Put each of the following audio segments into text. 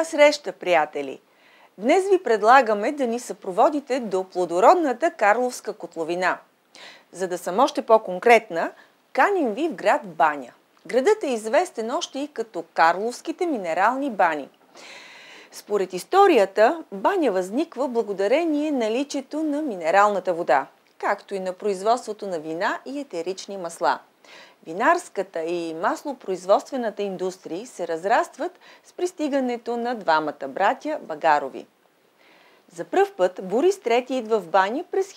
Добра среща, приятели! Днес ви предлагаме да ни съпроводите до плодородната Карловска котловина. За да съм още по-конкретна, каним ви в град Баня. Градът е известен още и като Карловските минерални бани. Според историята, Баня възниква благодарение наличието на минералната вода, както и на производството на вина и етерични масла. Винарската и маслопроизводствената индустрии се разрастват с пристигането на двамата братя Багарови. За пръв път Борис III идва в Баня през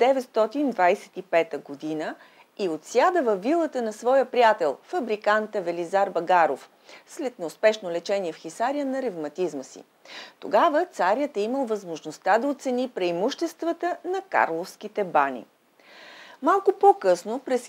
1925 година и отсяда във вилата на своя приятел, фабриканта Велизар Багаров, след неуспешно лечение в Хисаря на ревматизма си. Тогава царят е имал възможността да оцени преимуществата на Карловските бани. Малко по-късно, през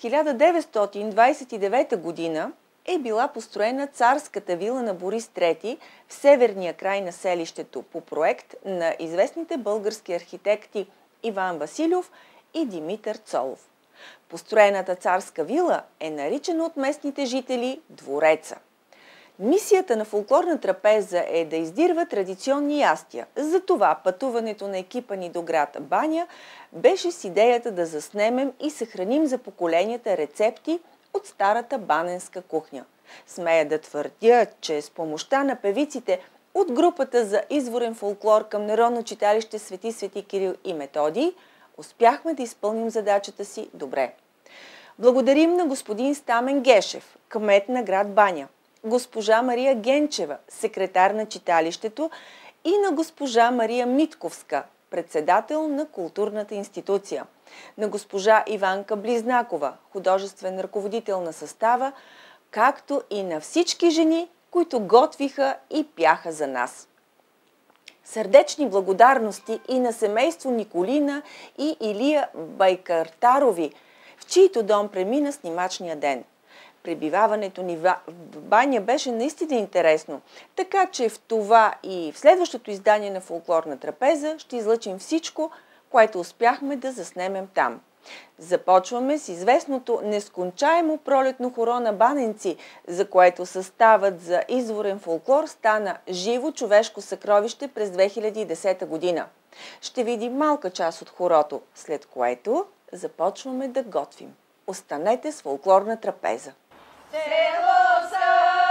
1929 година, е била построена царската вила на Борис III в северния край на селището по проект на известните български архитекти Иван Василев и Димитър Цолов. Построената царска вила е наричана от местните жители Двореца. Мисията на фолклорна трапеза е да издирва традиционни ястия. Затова пътуването на екипа ни до град Баня беше с идеята да заснемем и съхраним за поколенията рецепти от старата баненска кухня. Смея да твърдя, че с помощта на певиците от групата за изворен фолклор към Народно читалище Свети Кирил и Методий успяхме да изпълним задачата си добре. Благодарим на господин Стамен Гешев, кмет на град Баня, госпожа Мария Генчева, секретар на читалището, и на госпожа Мария Митковска, председател на културната институция, на госпожа Иванка Близнакова, художествен ръководител на състава, както и на всички жени, които готвиха и пяха за нас. Сърдечни благодарности и на семейство Николина и Илия Байкартарови, в чийто дом премина снимачния ден. Пребиваването ни в Баня беше наистина интересно, така че в това и в следващото издание на Фолклорна трапеза ще излъчим всичко, което успяхме да заснемем там. Започваме с известното нескончаемо пролетно хоро на баненци, за което съставът за изворен фолклор стана живо човешко съкровище през 2010 година. Ще видим малка част от хорото, след което започваме да готвим. Останете с Фолклорна трапеза! Село са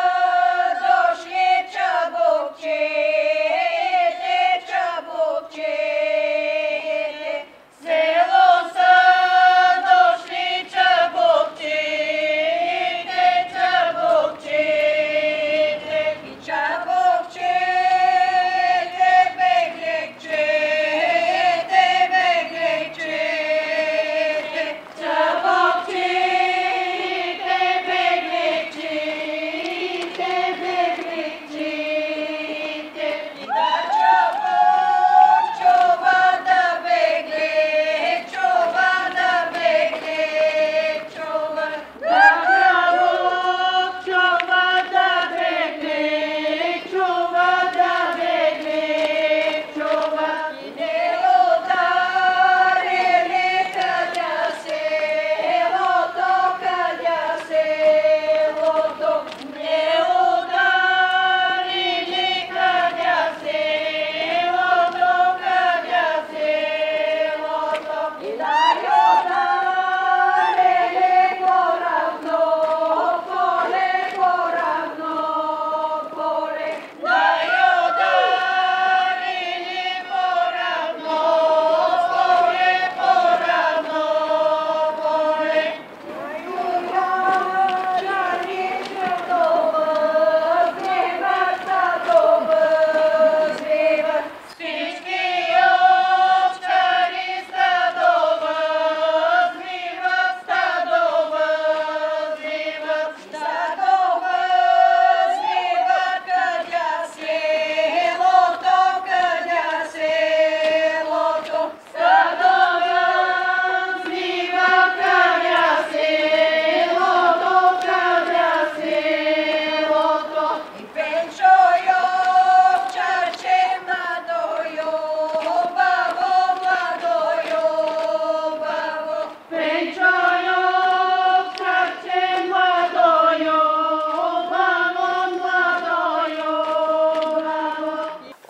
дошли чабукчите, чабукчите. Село са дошли чабукчите, чабукчите. И чабукчите беглечете, беглечете. Чабукчите беглечете.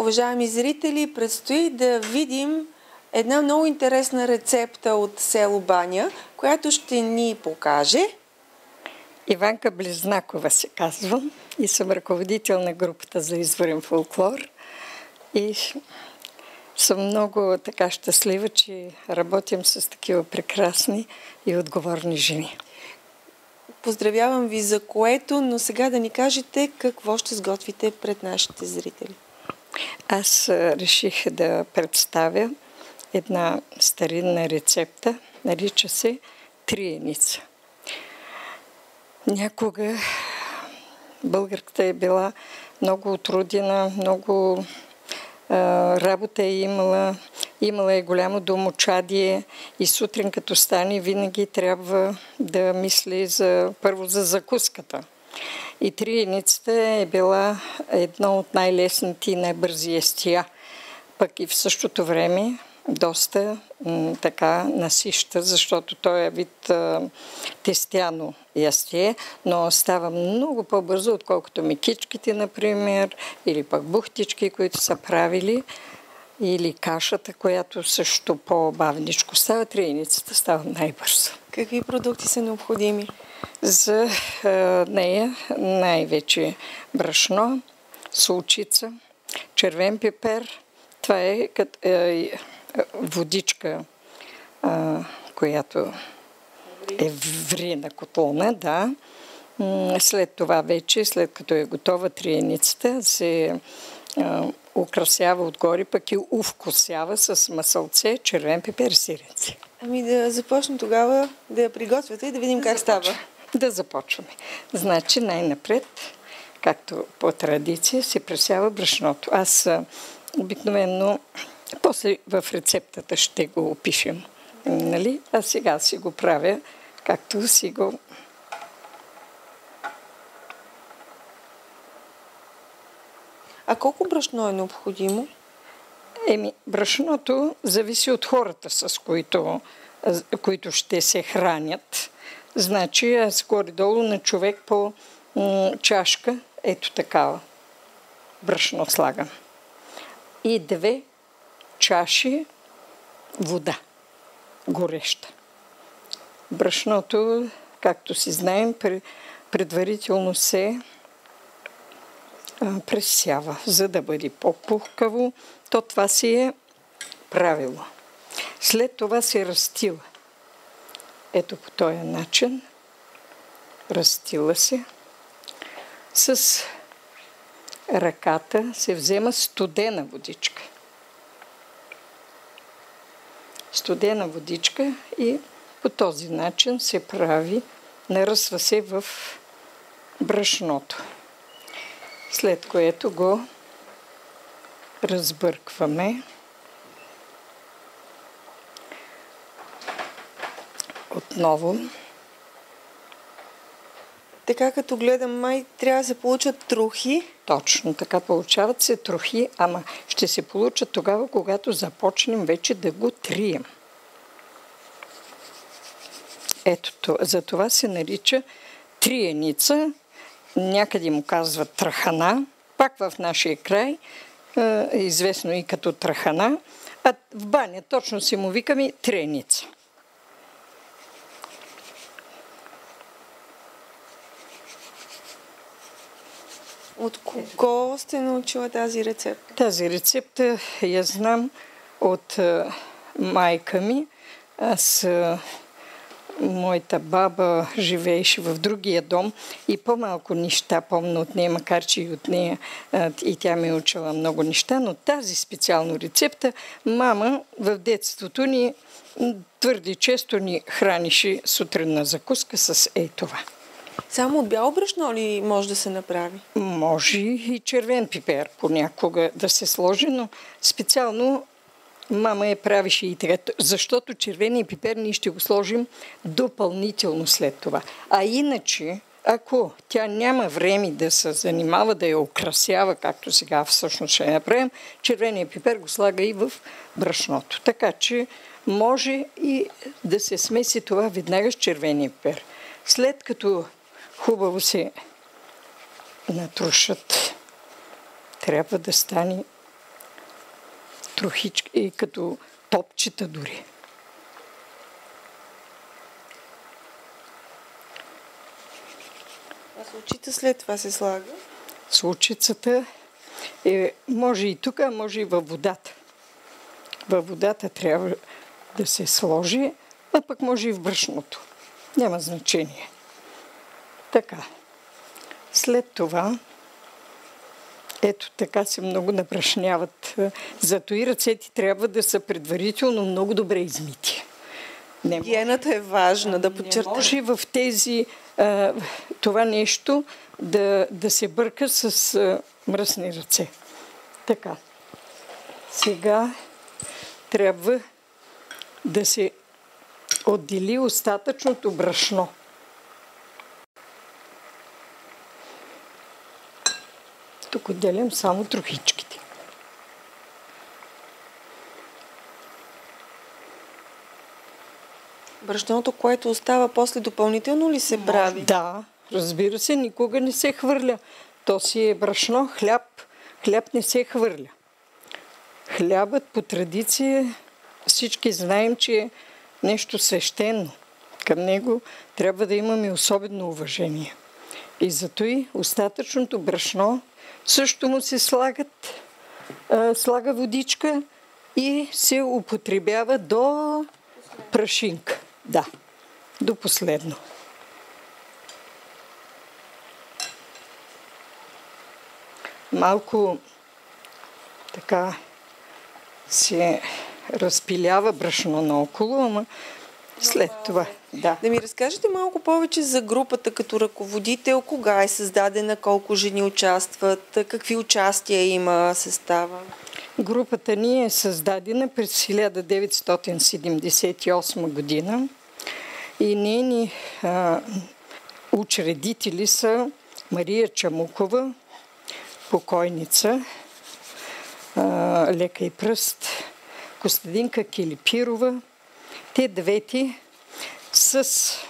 Уважаеми зрители, предстои да видим една много интересна рецепта от село Баня, която ще ни покаже Иванка Близнакова се казвам и съм ръководител на групата за изворен фолклор. И съм много така щастлива, че работим с такива прекрасни и отговорни жени. Поздравявам ви за което, но сега да ни кажете какво ще сготвите пред нашите зрители. Аз реших да представя една старинна рецепта, нарича се триеница. Някога българката е била много отрудена, много работа е имала е голямо домочадие и сутрин като стане винаги трябва да мисли първо за закуската. И триеницата е била едно от най-лесните и най-бързи естия, пък и в същото време доста така насища, защото той е вид тестяно ястие, но става много по-бързо, отколкото мекичките, например, или пък бухтички, които са правили, или кашата, която също по-бавничко става. Триеницата става най-бързо. Какви продукти са необходими? За нея най-вече брашно, солчица, червен пипер. Това е водичка, която е врина котлона, да. След това вече, след като е готова триеницата, се украсява отгоре, пък и увкусява с масълце, червен пипер и сиренце. Ами да започнем тогава да я приготвяте и да видим как става. Да започваме. Значи най-напред, както по традиция, се пресява брашното. Аз обикновено, после в рецептата ще го опишем, нали? А сега си го правя, както си го... А колко брашно е необходимо? Брашното зависи от хората, с които ще се хранят. Значи аз горе-долу на човек по чашка, ето такава, брашно слагам. И 2 чаши вода, гореща. Брашното, както си знаем, предварително се пресява, за да бъде по-пухкаво. То това си е правило. След това се разтила. Ето по този начин. Разтила се. С ръката се взема студена водичка. Студена водичка и по този начин се прави, наръсва се в брашното. След което го разбъркваме. Отново. Така като гледам, май трябва да се получат трохи. Точно така, получават се трохи, ама ще се получат тогава, когато започнем вече да го трием. Ето, за това се нарича триеница, някъде му казват трахана, пак в нашия край е известно и като трахана, а в баня точно си му викаме триеница. От кого сте научила тази рецепта? Тази рецепта я знам от майка ми. Моята баба живееше в другия дом и по-малко неща помня от нея, макар че и от нея и тя ми е учила много неща, но тази специална рецепта мама в детството ни твърде често ни хранише сутрин на закуска с това. Само от бяло брашно ли може да се направи? Може и червен пипер понякога да се сложи, но специално мама я правише и така, защото червения пипер ние ще го сложим допълнително след това. А иначе, ако тя няма време да се занимава, да я украсява, както сега всъщност ще направим, червения пипер го слага и в брашното. Така че може и да се смеси това веднага с червения пипер. След като хубаво се натрушат, трябва да стане трохички и като топчета дори. А случица след това се слага? Случицата може и тук, а може и във водата. Във водата трябва да се сложи, а пък може и в брашното. Няма значение. Така. След това, ето така се много набрашняват. Зато и ръцете трябва да са предварително много добре измити. Гигиената е важна, да подчертая. Не може в тези, това нещо да се бърка с мръсни ръце. Така. Сега трябва да се отдели остатъчното брашно. Тук отделям само трохичките. Брашното, което остава после допълнително ли се прави? Да, разбира се, никога не се хвърля. То си е брашно, хляб не се хвърля. Хлябът по традиция всички знаем, че е нещо свещено. Към него трябва да имаме особено уважение. И зато и остатъчното брашно също му се слага водичка и се употребява до прашинка. Да, до последно. Малко така се разпилява брашно наоколо, ама след това, да. Да ми разкажете малко повече за групата като ръководител, кога е създадена, колко жени участват, какви участия има състава? Групата ни е създадена през 1978 година и нейни учредители са Мария Чамукова, покойница, лека и пръст, Костадинка Килипирова. Те двете с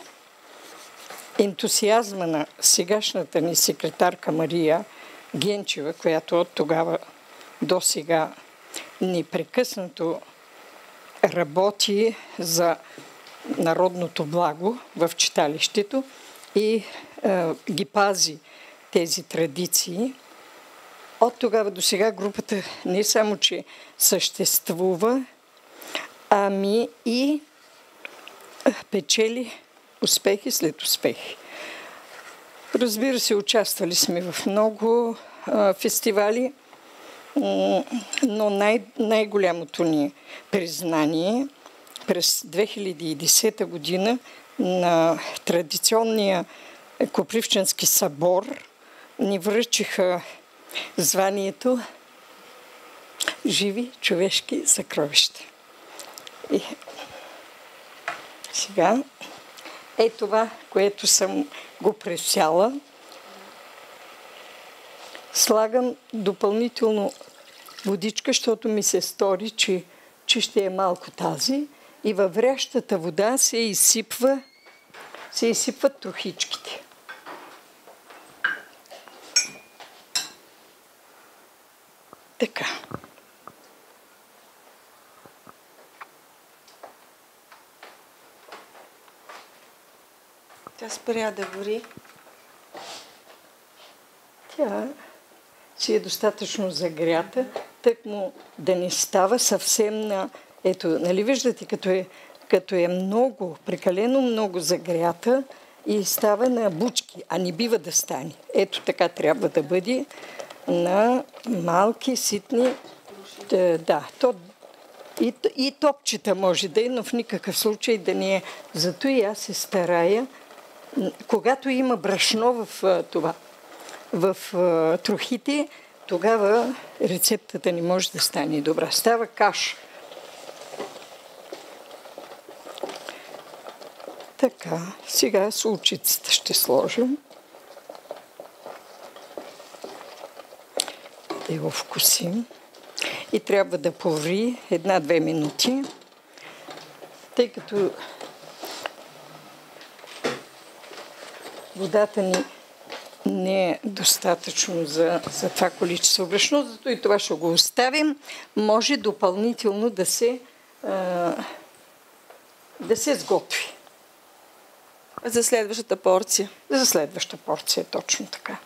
ентусиазма на сегашната ни секретарка Мария Генчева, която от тогава до сега непрекъснато работи за народното благо в читалището и ги пази тези традиции. От тогава до сега групата не само, че съществува, ами и печели успехи след успехи. Разбира се, участвали сме в много фестивали, но най-голямото ни признание през 2010 година на традиционния Копривченски събор ни връчиха званието Живи човешки съкровища. И сега е това, което съм го пресяла. Слагам допълнително водичка, защото ми се стори, че ще е малко тази. И във врящата вода се изсипват трохичките. Така. Тя спря да вари. Тя си е достатъчно загрята, тъкмо да не става съвсем на... Ето, нали виждате, като е много, прекалено много загрята и става на бучки, а не бива да стане. Ето така трябва да бъде на малки, ситни... Да, и топчета може да е, но в никакъв случай да не е. Зато и аз се старая, когато има брашно в трохите, тогава рецептата не може да стане добра. Става каша. Така, сега сулчицата ще сложим. Да го вкусим. И трябва да поври 1-2 минути, тъй като водата ни не е достатъчно за това количество брашно, зато и това ще го оставим. Може допълнително да се сготви. За следващата порция. За следваща порция, точно така.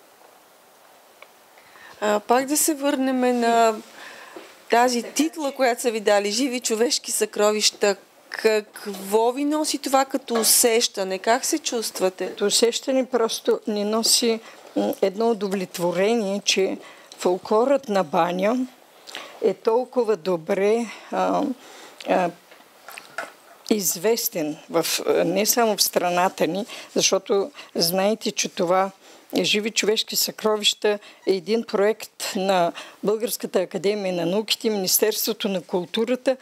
Пак да се върнем на тази титла, която са ви дали, живи човешки съкровища. Какво ви носи това като усещане? Как се чувствате? Като усещане просто ни носи едно удовлетворение, че фолклорът на Баня е толкова добре известен не само в страната ни, защото знаете, че това Живи човешки съкровища е един проект на Българската академия на науките, Министерството на културата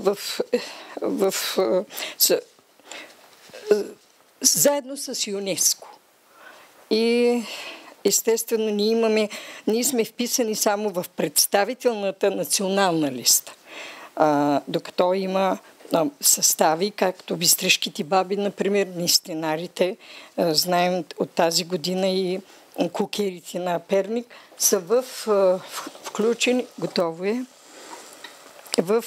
заедно с ЮНЕСКО. И естествено ние сме вписани само в представителната национална листа. Докато има състави, както Бистришките баби, например, нистинарите, знаем от тази година и кукерите на Перник, са включени, готово е, в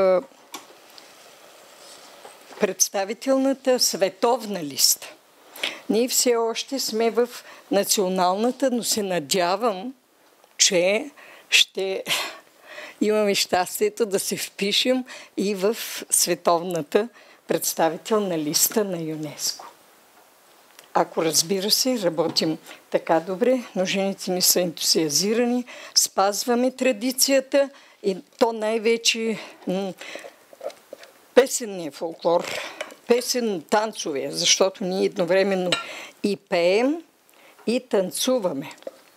представителната световна листа. Ние все още сме в националната, но се надявам, че ще имаме щастието да се впишем и в световната представителна листа на ЮНЕСКО. Ако, разбира се, работим така добре, но жените ни са ентусиазирани, спазваме традицията и то най-вече песенния фолклор, песен-танцове, защото ние едновременно и пеем, и танцуваме.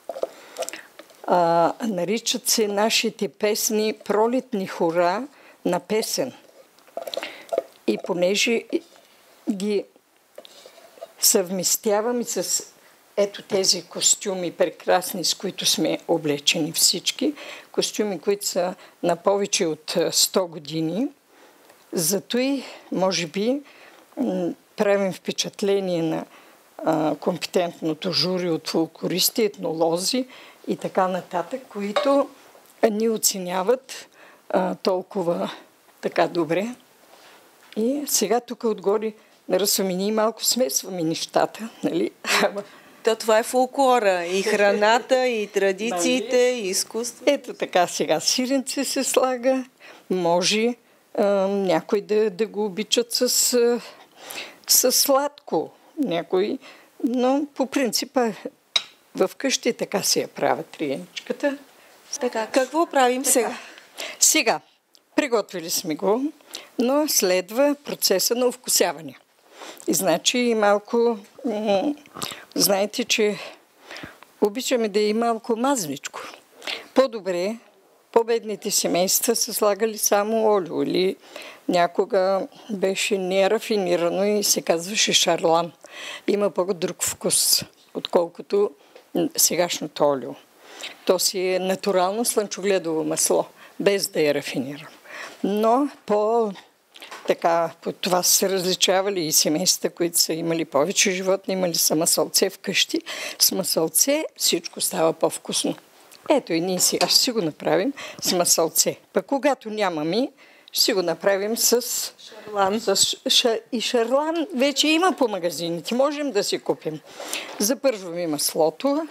Наричат се нашите песни пролетни хора на песен. И понеже ги съвместяваме с ето тези костюми прекрасни, с които сме облечени всички, костюми, които са на повече от 100 години, зато и, може би, правим впечатление на компетентното жури от фолклористи, етнолози и така нататък, които ни оценяват толкова така добре. И сега тук отгоре наръсваме, ние малко смесваме нещата, нали? То това е фолклора, и храната, и традициите, и изкуство. Ето така сега сиренце се слага, може някой да го обичат с сладко, някой, но по принципа в къщи така си я правят триеничката. Така, какво правим сега? Сега, приготвили сме го, но следва процеса на овкусяване. И значи малко, знаете, че обичаме да е малко мазничко. По-добре, по-бедните семейства са слагали само олио или някога беше нерафинирано и се казваше шарлан. Има по-друг вкус, отколкото сегашното олио. То си е натурално слънчогледово масло, без да е рафинирано. Но по това са се различавали и семейства, които са имали повече животни, имали са масълце вкъщи. С масълце всичко става по-вкусно. Ето и ние сега ще си го направим с масълце. Пък когато нямаме, ще си го направим с шарлан. И шарлан вече има по магазините. Можем да си купим. Запържваме маслото.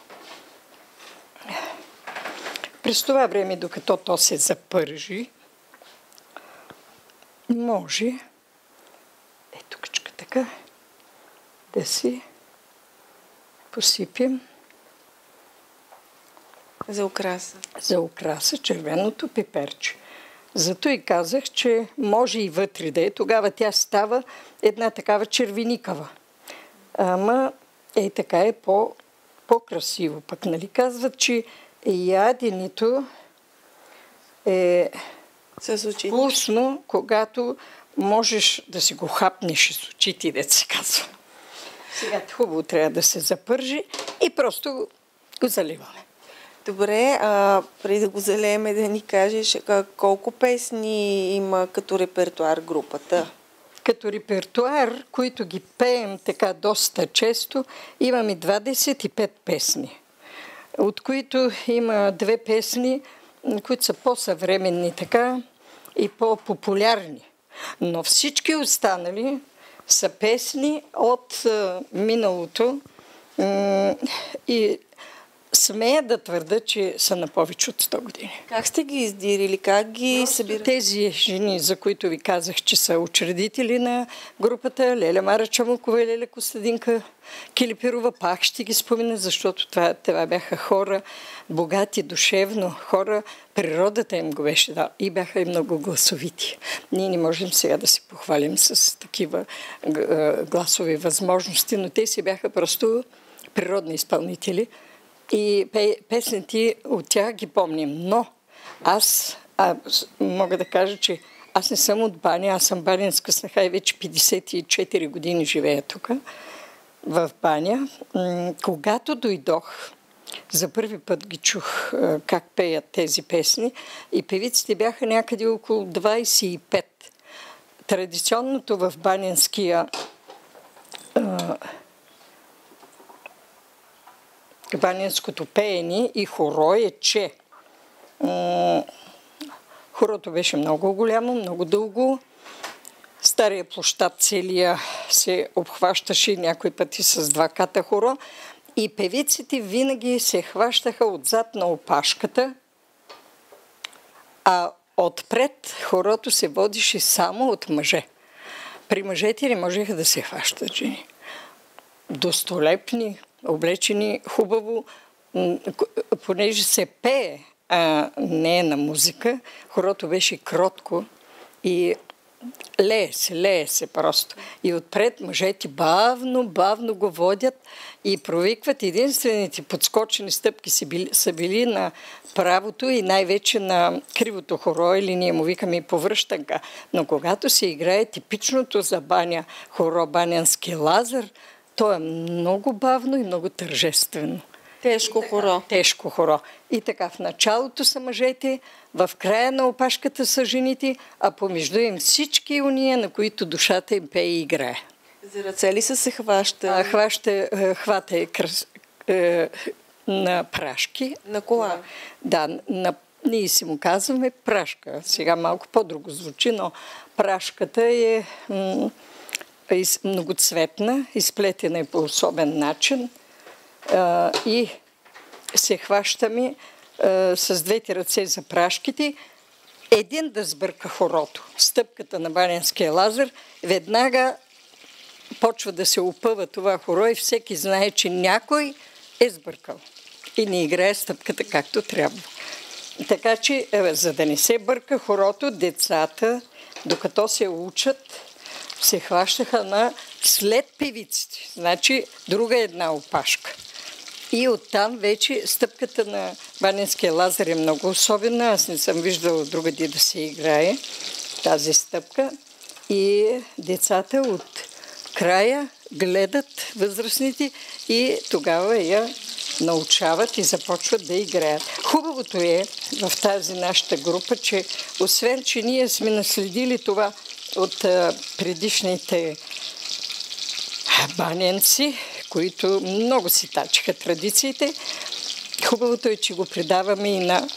През това време, докато то се запържи, може така да си посипем за украса. За украса червеното пеперче. Зато и казах, че може и вътре да е. Тогава тя става една такава червеникава. Ама така е по-красиво. Пък нали казват, че яденето е вкусно, когато можеш да си го хапнеш с очите, да се казва. Сега хубаво трябва да се запържи и просто го заливаме. Добре, преди да го залееме, да ни кажеш колко песни има като репертуар групата? като репертуар, които ги пеем така доста често, имаме 25 песни, от които има 2 песни, които са по-съвременни така и по-популярни. Но всички останали са песни от миналото и смея да твърда, че са на повече от 100 години. Как сте ги издирили? Как ги събирате? Тези жени, за които ви казах, че са учредители на групата, Леля Мара Чамукова и Леля Костадинка Килипирова, пак ще ги спомена, защото това бяха хора богати душевно, хора, природата им го беше дала и бяха и много гласовити. Ние не можем сега да се похвалим с такива гласови възможности, но те си бяха просто природни изпълнители. И песните от тях ги помним. Но аз мога да кажа, че аз не съм от Баня, аз съм банинска снаха и вече 54 години живея тук, в Баня. Когато дойдох, за първи път ги чух как пеят тези песни и певиците бяха някъде около 25. Традиционното в банинския банинското пеене и хоро е, че хорото беше много голямо, много дълго. Стария площад целия се обхващаше някои пъти с 2 ката хоро и певиците винаги се хващаха отзад на опашката, а отпред хорото се водише само от мъже. При мъжете не можеха да се хващат жени. Достолепни, облечени хубаво, понеже се пее, а не е на музика, хорото беше кротко и лее се просто. И отпред мъжете бавно го водят и провикват. Единствените подскочени стъпки са били на правото и най-вече на кривото хоро, или ние му викаме повръщанка. Но когато се играе типичното за баня хоро Банянски Лазар, то е много бавно и много тържествено. Тежко хоро. Тежко хоро. И така, в началото са мъжете, в края на опашката са жените, а помежду им всички уния, на които душата им пее и играе. За ръце ли се хваща? Хвата на прашки. На кола? Да, ние си му казваме прашка. Сега малко по-друго звучи, но прашката е многоцветна, изплетена по особен начин и се хващаме с 2 ръце за прашките. Един да сбърка хорото. Стъпката на Банянския Лазар веднага почва да се опъва това хоро и всеки знае, че някой е сбъркал и не играе стъпката както трябва. Така че, за да не се бърка хорото, децата, докато се учат, се хващаха на след певиците. Значи друга една опашка. И оттам вече стъпката на Банянския Лазар е много особена. Аз не съм виждала другаде да се играе тази стъпка. И децата от края гледат възрастните и тогава я научават и започват да играят. Хубавото е в тази нашата група, че освен, че ние сме наследили това от предишните баненци, които много си тачаха традициите. Хубавото е, че го предаваме и на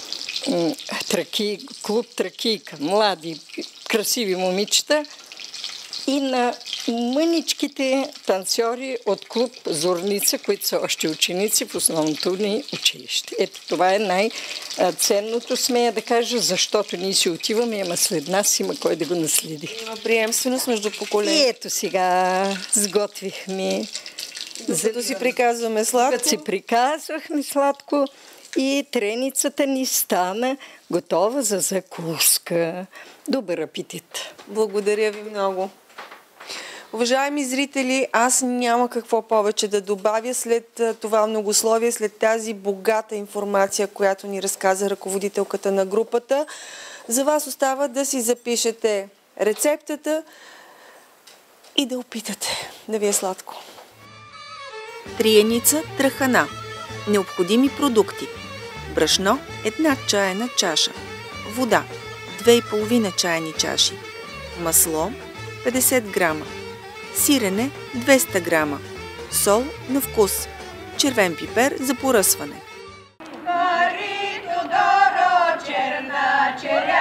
клуб Тракийка, млади, красиви момичета и на мъничките танцори от клуб Зорница, които са още ученици в основното ни училище. Ето това е най-ценното, смея да кажа, защото ние си отиваме, ама след нас има кой да го наследи. Има приемственост между поколения. И ето сега сготвихме. Докато си приказваме сладко. Докато си приказвахме сладко и треницата ни стана готова за закуска. Добър апетит! Благодаря ви много! Уважаеми зрители, аз няма какво повече да добавя след това многословие, след тази богата информация, която ни разказа ръководителката на групата. За вас остава да си запишете рецептата и да опитате да ви е сладко. Триеница трахана. Необходими продукти. Брашно 1 чайна чаша. Вода 2,5 чайни чаши. Масло 50 грама, сирене 200 грама, сол на вкус, червен пипер за поръсване. Марито доро, черна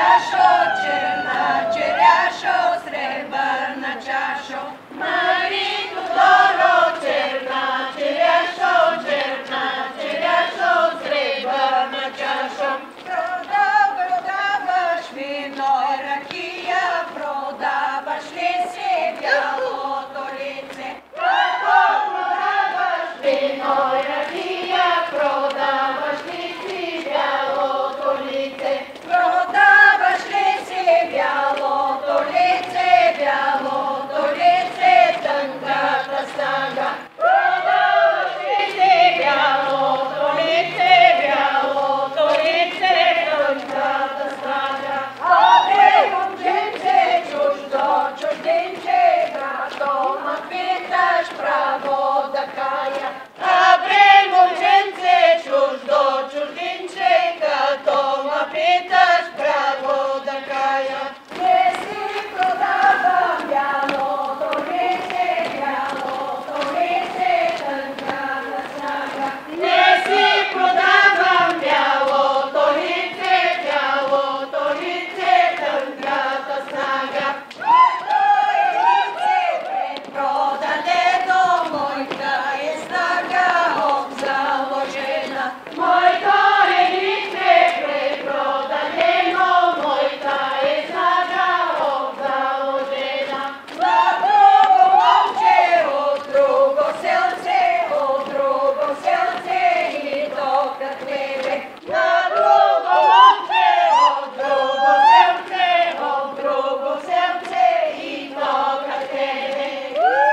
черяшо, сребърна чашо. Марито доро, черна черяшо, сребърна чашо. Продаваш вино и ракия, продаваш ли си бялото лице? Продаваш вино и ракия, продаваш ли си бялото лице? Продаваш ли си бялото лице, тънката снага? Продаваш ли си бялото лице, тънката снага? Абе, момченце, чужденче, брато, ма питаш право да кая. Абе, момченце, чужденче, като ма питаш право да кая. Не си продавам бялото лице, тънката снага. Не си продавам бялото лице, тънката снага. Той лице предпродадено, моята е снага обзаложена. Моето е лице предпродадено, моята е снага обзаложена. На друго момче, от друго селце, и то как тебе. На друго момче, от друго селце, и то как тебе.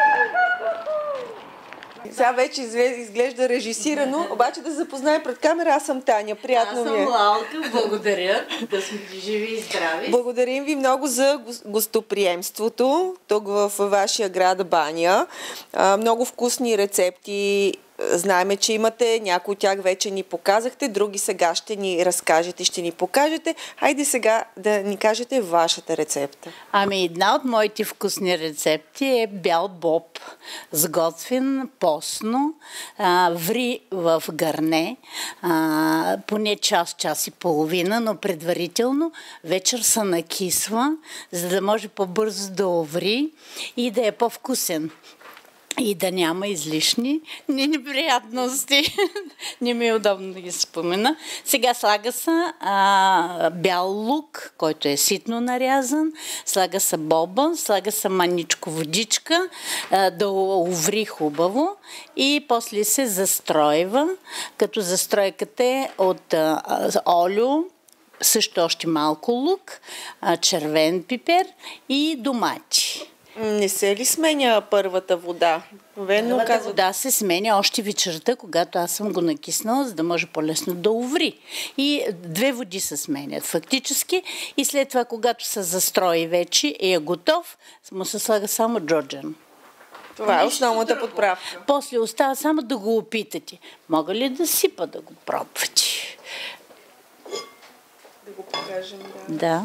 Сега вече изглежда режисирано, обаче да се запозная пред камера, аз съм Таня. Приятно Аз ми е. съм Лалка, благодаря да сме живи и здрави. Благодарим ви много за гостоприемството тук в вашия град Баня. Много вкусни рецепти. Знаеме, че имате. Някои от тях вече ни показахте, други сега ще ни разкажете, ще ни покажете. Хайде сега да ни кажете вашата рецепта. Ами една от моите вкусни рецепти е бял боб. Сготвен постно, ври в гърне, поне час и половина, но предварително вечер се накисва, за да може по-бързо да оври и да е по-вкусен. И да няма излишни неприятности. Не ми е удобно да ги спомена. Сега слага се бял лук, който е ситно нарязан. Слага се боба, слага се маничко водичка, да уври хубаво. И после се застройва, като застройката е от олио, също още малко лук, червен пипер и домати. Не се ли сменя първата вода? Първата вода се сменя още вечерта, когато аз съм го накиснала, за да може по-лесно да уври. И 2 води се сменят фактически. И след това, когато се застрои вече и е готов, му се слага само джоджан. Това е основната подправка. После остава само да го опитате. Мога ли да сипа да го пробвате? Да го покажем, да. Да.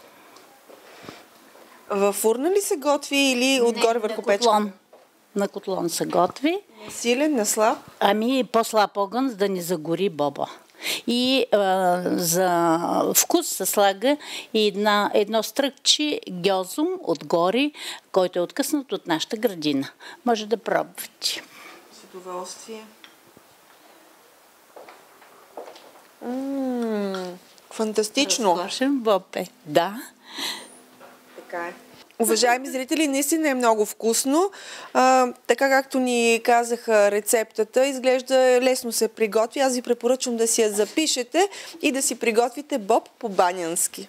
Във фурна ли се готви или отгоре върху печка? На котлон се готви. Силен, на слаб? Ами по-слаб огън, за да не загори боба. И за вкус се слага и едно стръкче гьозум отгоре, който е откъснат от нашата градина. Може да пробвате. С удоволствие. Фантастично. Разкошен боб е. Да. Така е. Уважаеми зрители, наистина е много вкусно. Така както ни казаха рецептата, изглежда лесно се приготви. Аз ви препоръчвам да си я запишете и да си приготвите боб по-банянски.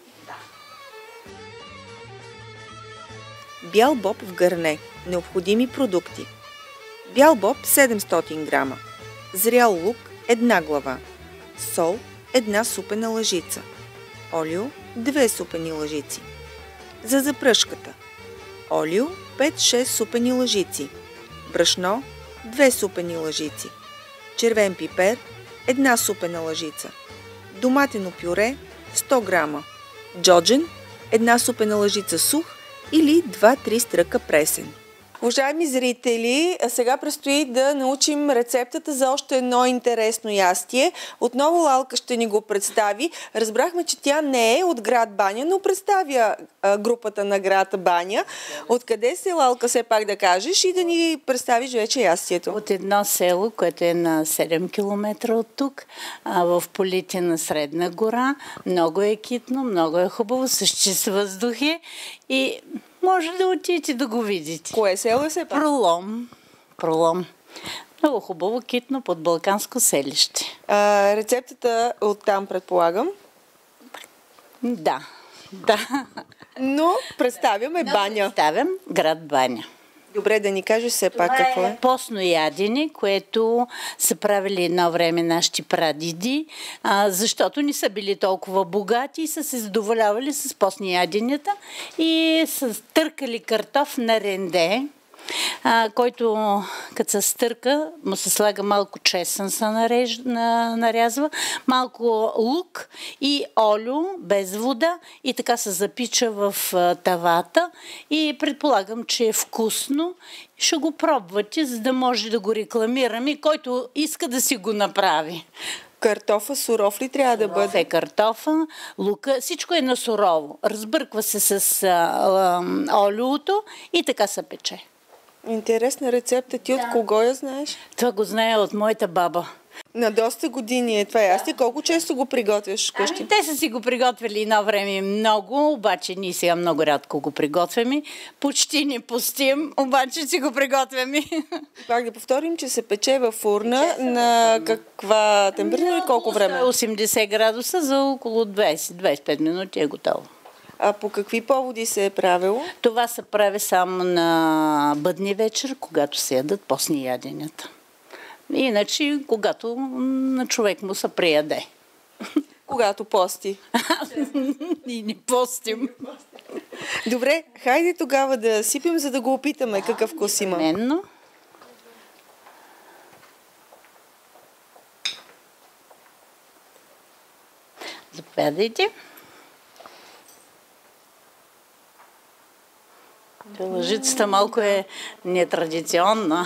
Бял боб в гърне. Необходими продукти. Бял боб 700 грама. Зрял лук 1 глава. Сол 1 супена лъжица. Олио 2 супени лъжици. За запръшката. Олио 5-6 супени лъжици. Брашно 2 супени лъжици. Червен пипер 1 супена лъжица. Доматено пюре 100 грама. Джоджен 1 супена лъжица сух или 2-3 стръка пресен. Уважаеми зрители, сега предстои да научим рецептата за още едно интересно ястие. Отново Лалка ще ни го представи. Разбрахме, че тя не е от град Баня, но представя групата на град Баня. Откъде се, Лалка, все пак да кажеш и да ни представиш вече ястието? От едно село, което е на 7 км от тук, в полите на Средна гора. Много е китно, много е хубаво, с чист въздух е и може да отидете да го видите. Кое село е все пак? Пролом. Много хубаво, китно, под балканско селище. Рецептата оттам, предполагам. Да. Но представяме Баня. Представям град Баня. Добре, да ни кажеш все пак какво е. Постно ядене, което са правили едно време нашите прадеди, защото не са били толкова богати и са се задоволявали с постни яденията и са търкали картоф на ренде, който като се стърка, му се слага малко чесън, се нарязва, малко лук и олио без вода и така се запича в тавата и предполагам, че е вкусно. Ще го пробвате, за да може да го рекламираме, който иска да си го направи. Картофа суров ли трябва да бъде? Е картофа, лука, всичко е на сурово. Разбърква се с олиото и така се пече. Интересна рецепта. Ти от кого я знаеш? Това го знае от моята баба. На доста години е това ястие. Колко често го приготвяш вкъщи? Те са си го приготвили едно време много, обаче ние сега много рядко го приготвяме. Почти не пустим, обаче си го приготвяме. Пак да повторим, че се пече във фурна на каква температура и колко време? 80 градуса за около 20-25 минути е готово. А по какви поводи се е правило? Това се прави само на бъдни вечер, когато се ядат постни яденията. Иначе, когато на човек му се прияде. Когато пости. И не постим. Добре, хайде тогава да сипем, за да го опитаме какъв вкус има. Именно. Заповядайте. Лъжицата малко е нетрадиционна.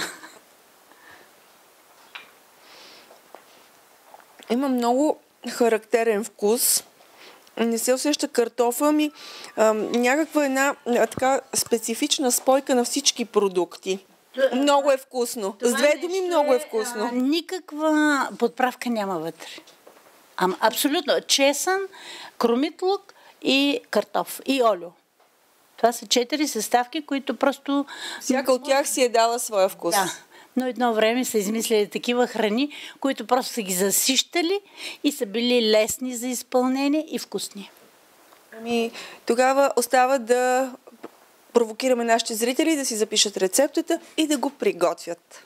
Има много характерен вкус. Не се усеща картофа, някаква една така специфична спойка на всички продукти. Много е вкусно. С две думи много е вкусно. Никаква подправка няма вътре. Абсолютно. Чесън, кромит лук и картоф. И олио. Това са 4 съставки, които просто... Всяка от тях си е дала своя вкус. Да. Но едно време са измислили такива храни, които просто са ги засищали и са били лесни за изпълнение и вкусни. Тогава остава да провокираме нашите зрители да си запишат рецептата и да го приготвят.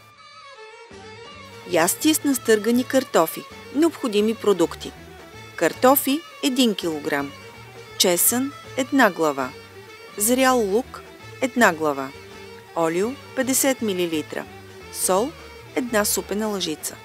Ястие с настъргани картофи. Необходими продукти. Картофи 1 кг. Чесън 1 глава. Зрял лук 1 глава. Олио 50 мл. Сол 1 супена лъжица.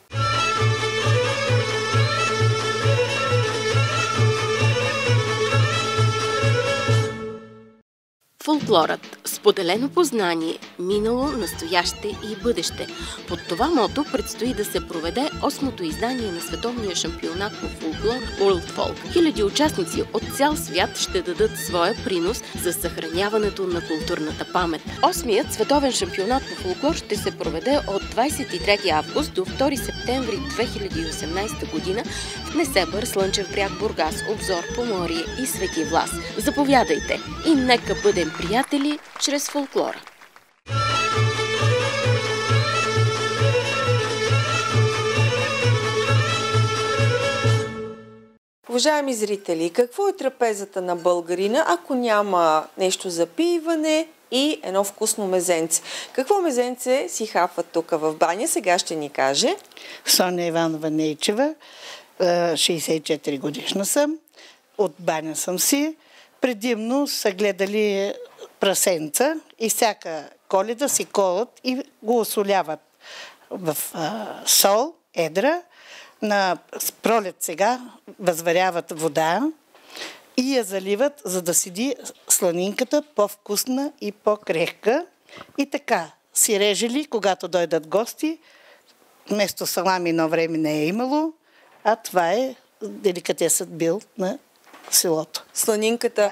Фолклорът – споделено познание, минало, настояще и бъдеще. Под това мото предстои да се проведе 8-то издание на световния шампионат по фолклор World Folk. Хиляди участници от цял свят ще дадат своя принос за съхраняването на културната памет. 8-ият световен шампионат по фолклор ще се проведе от 23 август до 2 септември 2018 година в Несебър, Слънчев бряг, Бургас, Обзор, Поморие и Свети Влас. Заповядайте и нека бъдем приятели чрез фолклора. Уважаеми зрители, какво е трапезата на българина, ако няма нещо за пиване и едно вкусно мезенце? Какво мезенце си хапват тук в Баня? Сега ще ни каже. Соня Иванова Нейчева, 64 годишна съм. От Баня съм си. Предимно са гледали прасенца и всяка Коледа си колат и го осоляват в сол, едра. На пролет сега възваряват вода и я заливат, за да седи сланинката по-вкусна и по-крехка. И така си режели, когато дойдат гости. Вместо салами едно време не е имало, а това е деликатесът бил на селото. Сланинката.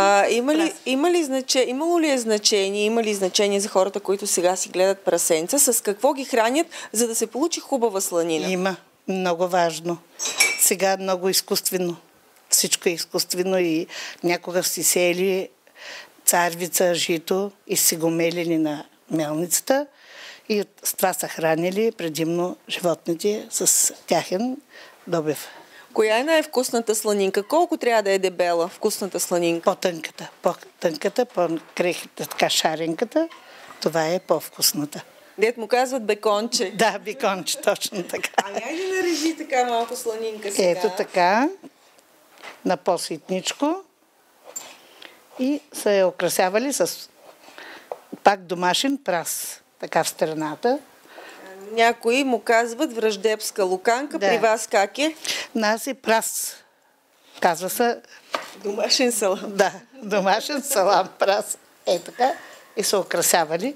Имало ли е значение, има ли значение за хората, които сега си гледат прасенца? С какво ги хранят, за да се получи хубава сланина? Има. Много важно. Сега много изкуствено. Всичко е изкуствено и някога си сеяли царвица, жито и си го мелили на мелницата и с това са хранили предимно животните с тяхен добив. Коя е най-вкусната сланинка? Колко трябва да е дебела вкусната сланинка? По-тънката, по-крехката, така шаренката, това е по-вкусната. Дет му казват беконче. Да, беконче, точно така. Айде нарежи така малко сланинка сега. Ето така, на по-ситничко и са я украсявали с пак домашен прас, така в страната. Някои му казват враждебска луканка, Да. при вас как е? Нас е прас. Казва се, Домашен салам. да, домашен салам прас. Е така. И са украсявали.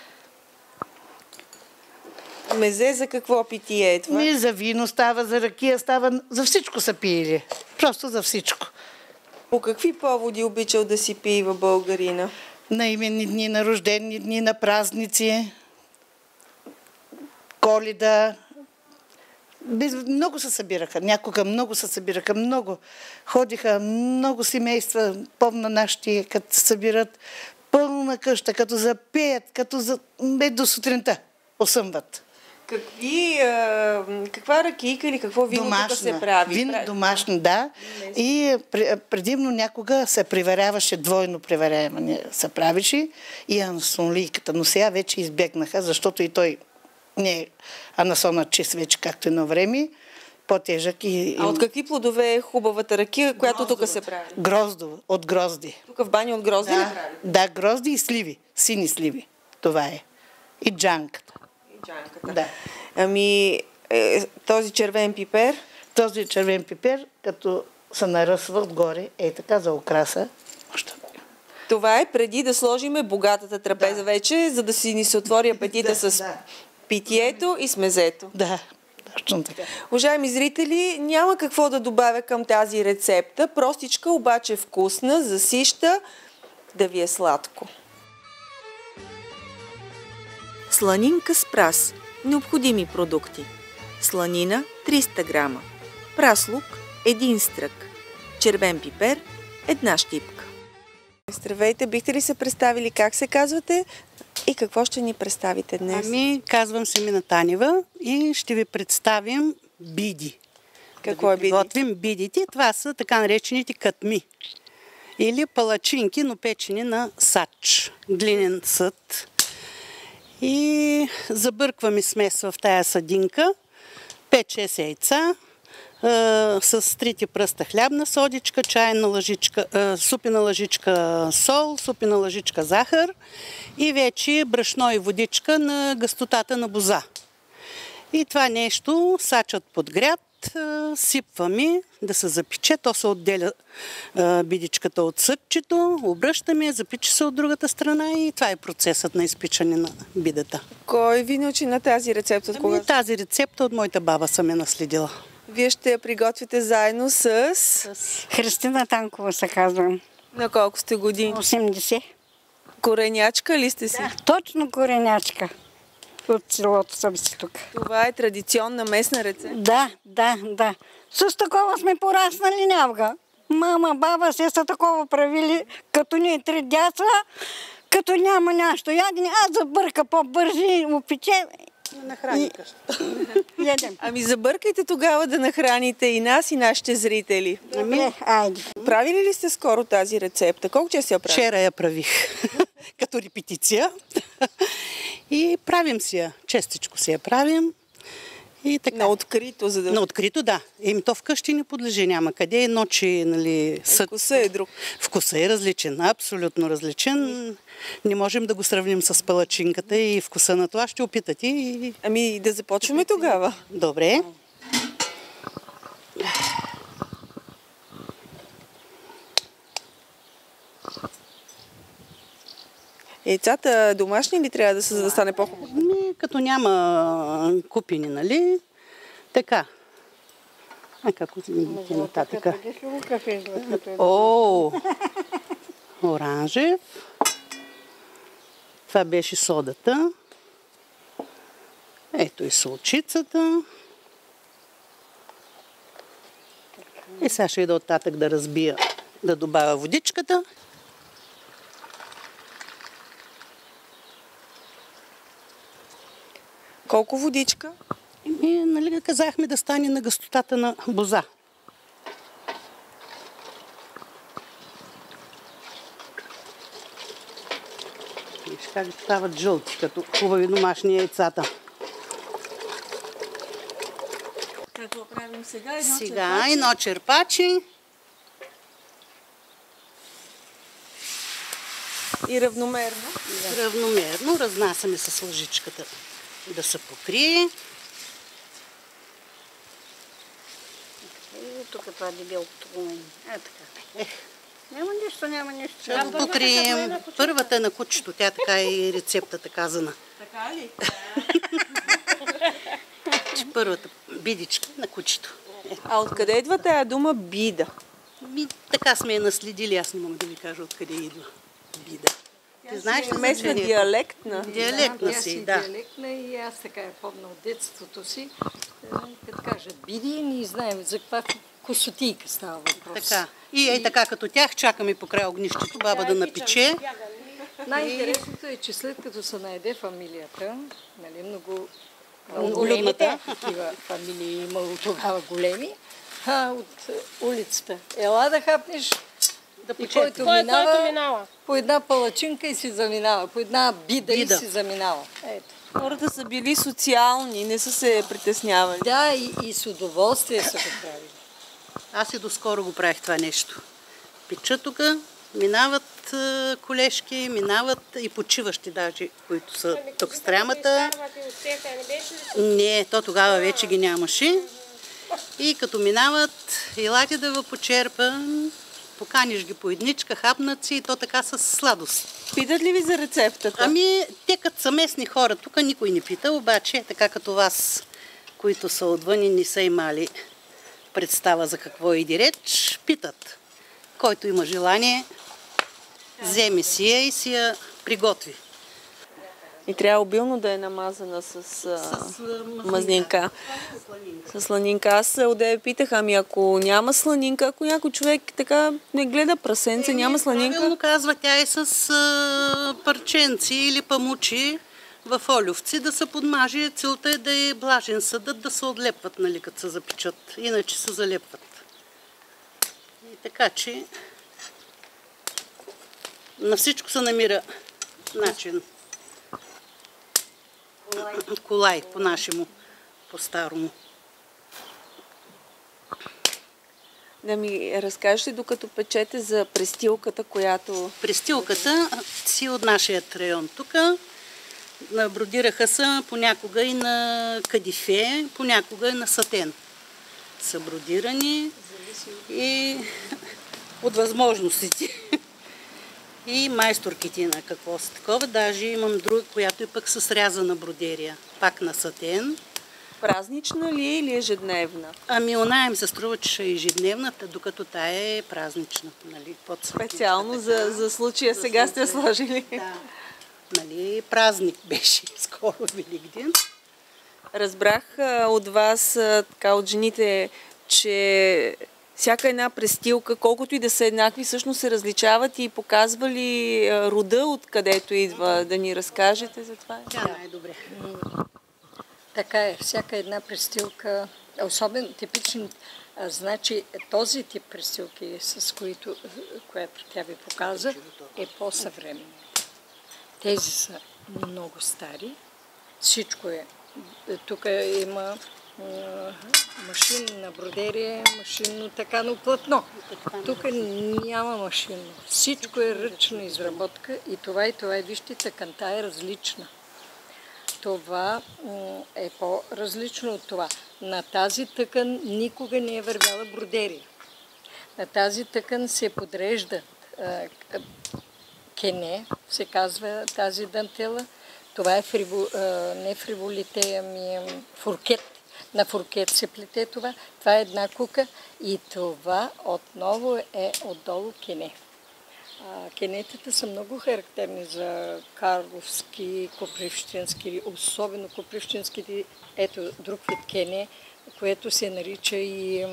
Мезе за какво питие е това? Не за вино става, за ракия става, за всичко са пиели. Просто за всичко. По какви поводи обичал да си пива българина? На именни дни, на рождени дни, на празници, Коледа. Много се събираха. Някога много се събираха. Много. Ходиха много семейства. Помна нашите, като се събират пълна къща, като запеят, до сутринта осъмват. Каква ракийка или какво вино тук се прави? Вино домашно, да. И предимно някога се преверяваше, двойно преверяване се правеше и анасонлийката. Но сега вече избегнаха, защото и той не е анасонът чист вече, както едно време, по-тежък и... А от какви плодове е хубавата ракия, която тук се прави? Гроздово, от грозди. Тук в баня от грозди ли прави? Да, грозди и сливи, сини сливи. Това е. И джанката. Да. Ами, този червен пипер? Този червен пипер, като се наръсва отгоре, е така за окраса. Това е преди да сложиме богатата трапеза вече, за да си ни се отвори апетита с питието и с мезето. Да, точно така. Уважаеми зрители, няма какво да добавя към тази рецепта. Простичка, обаче вкусна, засища, да ви е сладко. Сланинка с прас. Необходими продукти. Сланина 300 грама. Прас лук 1 стрък. Червен пипер 1 щипка. Здравейте, бихте ли се представили как се казвате и какво ще ни представите днес? Ами, казвам се Мина Танева и ще ви представим биди. Какво е биди? Готвим бидите. Това са така наречените катми. Или палачинки, но печени на сач. Глинен съд. И забъркваме смес в тая съдинка. 5-6 яйца. С 3 пръста хлябна содичка, чайна лъжичка, супена лъжичка сол, супена лъжичка захар и вече брашно и водичка на гъстотата на боза. И това нещо сачат под гряд, сипваме да се запече, то се отделя бидичката от съдчето, обръщаме, запича се от другата страна и това е процесът на изпичане на бидата. Кой ви научи на тази рецепта? От кога? Тази рецепта от моята баба съм я наследила. Вие ще я приготвите заедно с... Христина Танкова се казвам. На колко сте години? 80. Коренячка ли сте си? Да, точно коренячка. От селото съм си тук. Това е традиционна местна рецепта? Да. С такова сме пораснали някога. Мама, баба, се са такова правили, като ние 3 дяца, като няма нещо ядене, аз забърка по-бързи, опече. Нахрани къща. Ядем. Ами забъркайте тогава да нахраните и нас, и нашите зрители. Добре, айде. Правили ли сте скоро тази рецепта? Колко често я правите? Вчера я правих като репетиция и правим си я. Честичко си я правим. И така. На открито, за да... На открито, да. То вкъщи не подлежи, няма къде. Ночи, нали... Вкусът е друг. Вкусът е различен, абсолютно различен. Не можем да го сравним с палачинката и вкуса на това. Ще опитате и... Ами да започваме тогава. Добре. Яйцата домашни ли трябва да са, за да стане по-хубаво? Като няма купини, нали? Така. Как отмигите нататък? О, оранжев. Това беше содата. Ето и солчицата. И сега ще ида оттатък да разбия, да добавя водичката. Колко водичка? Нали казахме да стане на гъстотата на боза. Виж как стават жълти, като хубави домашни яйцата. Какво правим сега? Сега едно черпаче. И равномерно? Равномерно разнасяме с лъжичката да се покрие. Тук това дебелкото по мен. Така. Няма нищо. Ще го покрием. Първата е на кучето. Тя така е и рецептата казана. Така ли? Първата бидичка на кучето. А откъде идва тая дума бида? Така сме я наследили. Аз не мога да ви кажа откъде идва бида. Ти знаеш ли местна диалектна? Диалектна си, да. Диалектна и аз така я помня от детството си. Като кажат биди, ние знаем за каква косотийка става въпрос. Така. И така като тях чакаме покрай огнището баба да напече. Най-интересното е, че след като се наеде фамилията, нали, много големите такива фамилии имало тогава големи, от улицата. Ела да хапнеш, и който минава по една палачинка и си заминава, по една бида и си заминава. Ето. Хората са били социални, не са се притеснявали. Да, и с удоволствие са го правили. Аз и доскоро го правих това нещо. Печа тук, минават колежки, минават и почиващи даже, които са тук с трямата. Не, то тогава вече ги нямаше. И като минават, елате да ви почерпа, поканиш ги по едничка, хапнат си и то така с сладост. Питат ли ви за рецептата? Те като са местни хора, тук никой не пита, обаче така като вас, които са отвън и не са имали представа за какво иде реч, питат. Който има желание, вземе си я и си я приготви. И трябва обилно да е намазана с мазнинка. С сланинка. Аз отдеве питах, ако няма сланинка, ако някой човек така не гледа прасенце, няма сланинка. Правилно казва, тя е с парченци или памучи в олювци да се подмаже. Целта е да е блажен съдът, да се отлепват, нали, като се запечат. Иначе се залепват. И така че на всичко се намира начин. Колай, по-нашему, по-старому. Да ми разкажете, докато печете, за престилката, която... Престилката си от нашия район тук. Бродираха се понякога и на кадифе, понякога и на сатен. Са бродирани и от възможностите. И майсторките на какво са такова. Даже имам друга, която е пък с рязана бродерия. Пак на сатен. Празнична ли е или ежедневна? Она им се струва, че ще е ежедневната, докато тая е празнична. Нали, специално за случая сега сте сложили. Да. Нали, празник беше скоро Великден. Разбрах от вас, така от жените, че всяка една престилка, колкото и да са еднакви, всъщност се различават и показва ли рода, откъдето идва, да ни разкажете за това? Тя най-добре. Така е, всяка една престилка, особено типичен, значи този тип престилки, с която тя ви показа, е по-съвременна. Тези са много стари, всичко е. Тук има машинна бродерия, машинно такано платно. Тук няма машинно. Всичко е ръчна изработка и това, вижте, тъканта е различна. Това е по-различно от това. На тази тъкан никога не е вървяла бродерия. На тази тъкан се подреждат кене, се казва тази дантела. Това е не фриволите, ами фуркет. На фуркет се плете това. Това е една кука и това отново е отдолу кене. Кенетата са много характерни за карловски, копривщински, особено копривщинските. Ето друг вид кене, което се нарича и...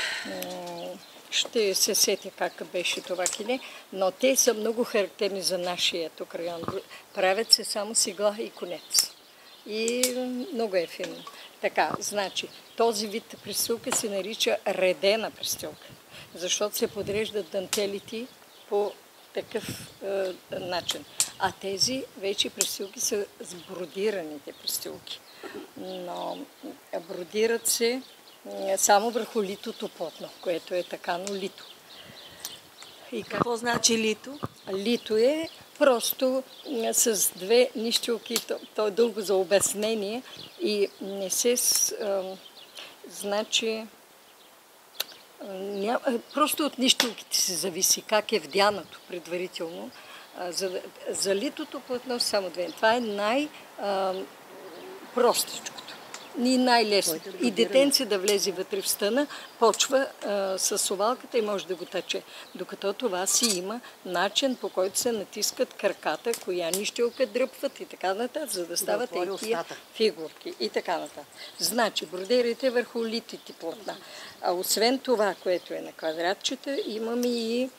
ще се сетя как беше това кене, но те са много характерни за нашия тук район. Правят се само с игла и конец. И много е финно. Така, значи, този вид престилка се нарича редена престилка, защото се подреждат дантелите по такъв начин. А тези вече престилки са с бродираните престилки. Но бродират се само върху литото плотно, което е такано лито. И какво значи лито? Лито е просто с две нищилки, то е дълго за обяснение и не се... значи... просто от нищилките се зависи как е вдянато предварително. За литото платно само две. Това е най-простичкото и най-лесното. И детенце да влезе вътре в стъна, почва с совалката и може да го тъче. Докато това си има начин, по който се натискат краката, коя нищилка дръпват и така нататък, за да стават тия фигурки и така нататък. Значи, бродерите върху литите платна. А освен това, което е на квадратчета, имаме и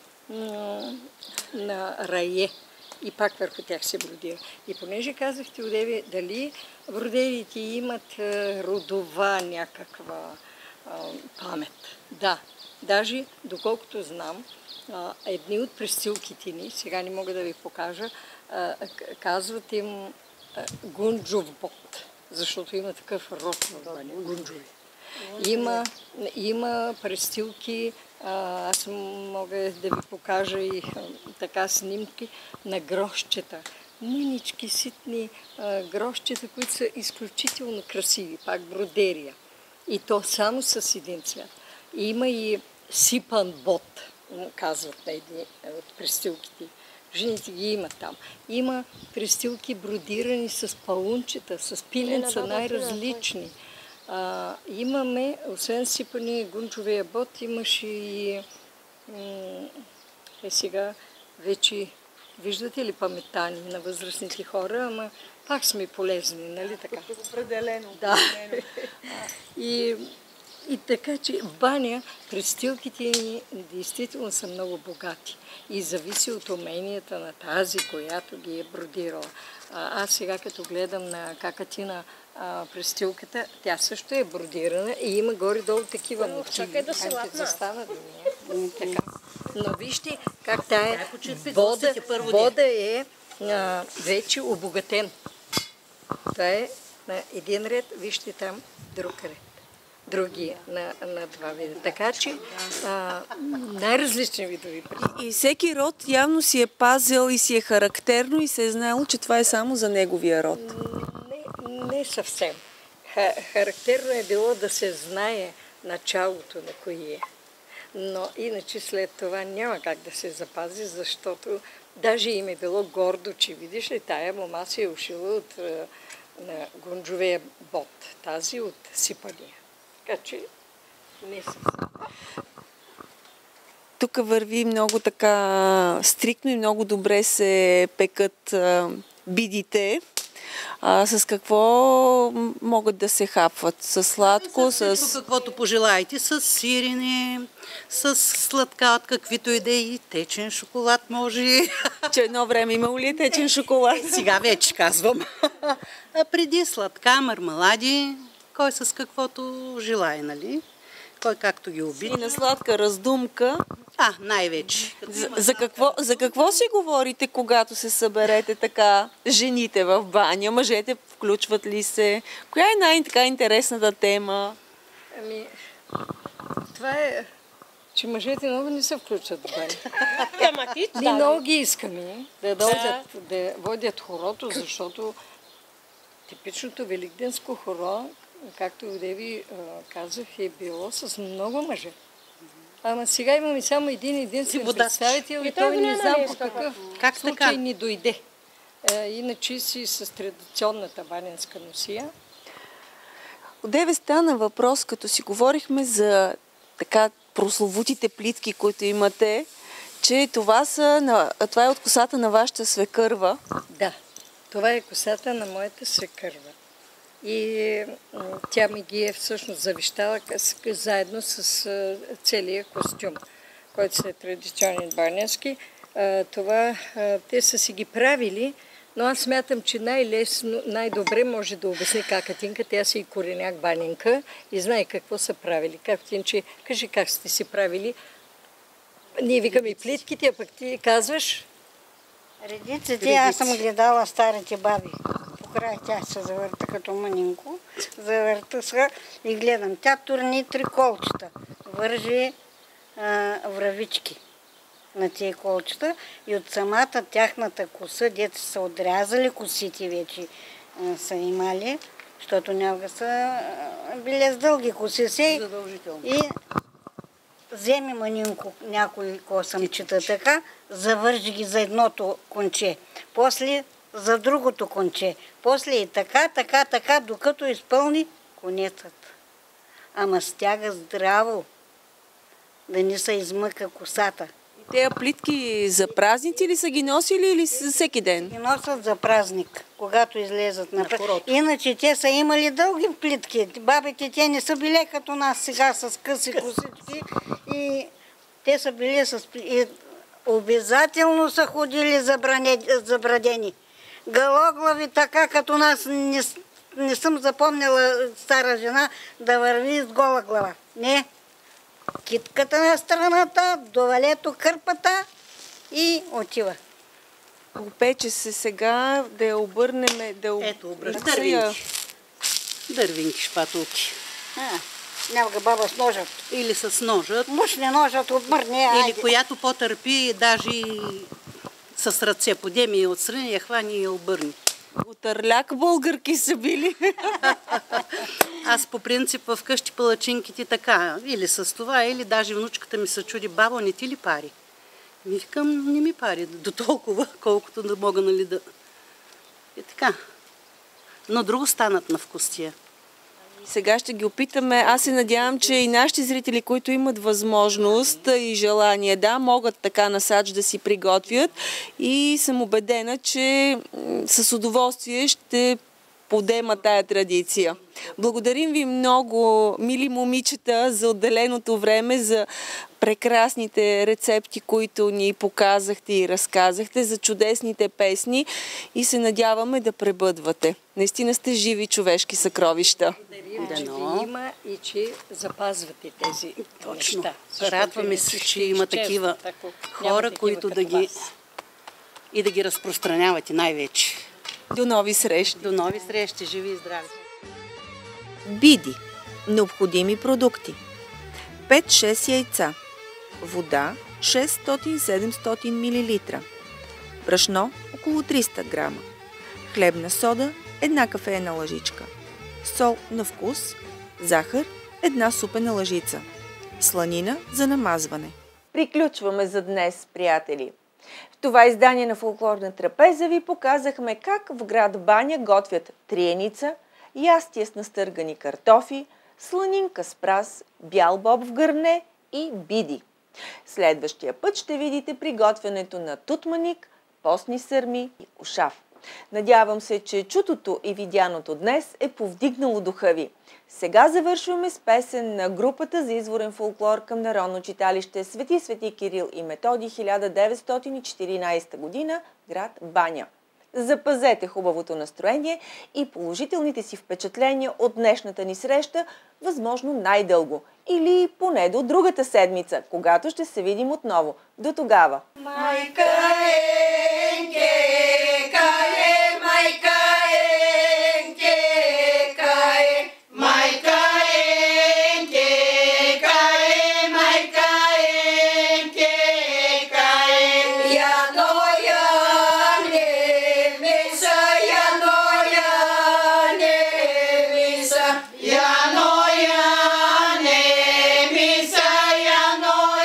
на рае. И пак върху тях се бродира. И понеже казахте, одеве, дали бродерите имат родова някаква памет. Да, даже доколкото знам, едни от престилките ни, сега не мога да ви покажа, казват им Гунджов бот, защото има такъв род в Баня, Гунджови. Има престилки, аз мога да ви покажа и така снимки на грощчета. Мънички, ситни грощчета, които са изключително красиви, пак бродерия. И то само с един цвят. Има и сипан бот, казват на едни от престилките. Жените ги имат там. Има престилки бродирани с палунчета, с пиленца най-различни. Имаме, освен сипани гунчовия бот, имаше и сега вече виждате ли паметта ни на възрастните хора, ама пак сме полезни, нали така? Определено. Да. И така, че в Баня престилките ни действително са много богати и зависи от уменията на тази, която ги е бродирала. Аз сега като гледам на какатина престилката, тя също е бродирана и има горе-долу такива мотиви. Чакай да се лапна. Но вижте как тая вода е вече обогатен. Това е на един ред, вижте там друг ред. Други на два вида. Така че най-различни видови престилки. И всеки род явно си е пазил и си е характерно и се е знаело, че това е само за неговия род. Не съвсем. Характерно е било да се знае началото на кои е. Но иначе след това няма как да се запази, защото даже им е било гордо, че видиш ли, тая мома се е ушила от гунджовия бот, тази от сипания. Така че не съвсем. Тук върви много така стриктно и много добре се пекат бидите. С какво могат да се хапват? С сладко, с... Каквото пожелаете, с сирене, с сладкат, каквито и да и течен шоколад може. Че едно време имало ли течен шоколад? Сега вече казвам. А преди сладка, мармелади, кой с каквото желае, нали? Кой както ги обича. И на сладка раздумка. Най-вече. За какво си говорите, когато се съберете така жените в баня? Мъжете включват ли се? Коя е най-така интересната тема? Това е, че мъжете много не се включват в баня. Ние много ги искаме да водят хорото, защото типичното великденско хоро, както ви казах, е било с много мъже. Ама сега имаме само един единствен водач. представител и И той той не го знам няма по нещо какъв Как случай така? ни дойде. Иначе си с традиционната баненска носия. Одеве стана въпрос, като си говорихме за така прословутите плитки, които имате, че това е от косата на вашата свекърва. Да, това е косата на моята свекърва. И тя ми ги е всъщност завещала заедно с целия костюм, който е традиционен баненски. Това те са си ги правили, но аз смятам, че най-лесно, най-добре може да обясни Катинка. Тя си и кореняк баненка и знае какво са правили. Катинче, кажи как сте си правили. Ние викаме плитките, а пък ти казваш... Редиците, аз съм гледала старите баби. По край тя се завърта като мънинко. Завърта се и гледам. Тя турни 3 колчета. Вържи вравички на тия колчета и от самата тяхната коса, дете са отрязали косите вече са имали, защото някога са били с дълги коси се. Задължително. И вземе манинко някой косъмчета така, завържи ги за едното конче, после за другото конче, после и така, докато изпълни конецът. Ама стяга здраво, да не се измъка косата. И тези плитки за празници ли са ги носили или за всеки ден? Ги носят за празник, когато излезат на хорото. Иначе те са имали дълги плитки. Бабите те не са били като нас сега с къси косички и те са били с... И обязателно са ходили забрадени. Галоглави така, като нас не съм запомнила стара жена да върви с гола глава. Не. Китката на страната, довалето кърпата и отива. Опече се сега да я обърнем, Ето, дървинки. Дървинки, шпатулки. Някога баба с ножът. Или с ножът. Мъжне ножът отмърне. Или която по-търпи, даже и с ръце подеми и отстрани, я хвани и я обърни. От Ърляк българки са били. Аз по принцип вкъщи палачинките така, или с това, или даже внучката ми се чуди, бабо, не ти ли пари? Ми викам, не ми пари до толкова, колкото да мога, нали, да... И така. Но друго станат на вкусия. Сега ще ги опитаме. Аз се надявам, че и нашите зрители, които имат възможност и желание, да, могат така на сач да си приготвят. И съм убедена, че с удоволствие ще подема тая традиция. Благодарим ви много, мили момичета, за отделеното време, за прекрасните рецепти, които ни показахте и разказахте, за чудесните песни и се надяваме да пребъдвате. Наистина сте живи човешки съкровища. Че ви има и че запазвате тези Точно. неща. Радваме се, че има такива хора, които да ги... и да ги разпространявате най-вече. До нови срещи! До нови срещи, живи и здрави! Биди. Необходими продукти. 5-6 яйца. Вода 600-700 мл. Брашно около 300 грама. Хлебна сода 1 кафеена лъжичка. Сол на вкус. Захар 1 супена лъжица. Сланина за намазване. Приключваме за днес, приятели. В това издание на Фолклорна трапеза ви показахме как в град Баня готвят триеница, ястие с настъргани картофи, сланинка с прас, бял боб в гърне и биди. Следващия път ще видите приготвянето на тутманик, постни сърми и ушав. Надявам се, че чутото и видяното днес е повдигнало духа ви. Сега завършваме с песен на групата за изворен фолклор към Народно читалище Свети Кирил и Методи 1914 година, град Баня. Запазете хубавото настроение и положителните си впечатления от днешната ни среща, възможно най-дълго. Или поне до другата седмица, когато ще се видим отново. До тогава! Майка енке, кае, майка енке, кае, майка енке, кае, майка енке, кае. Яно яне миса, яно яне миса, яно яне миса, яно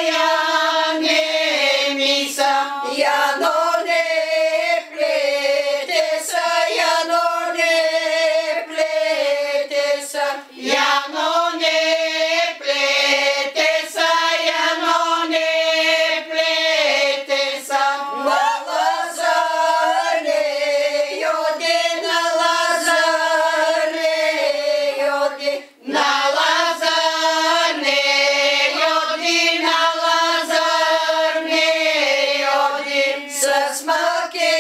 с малки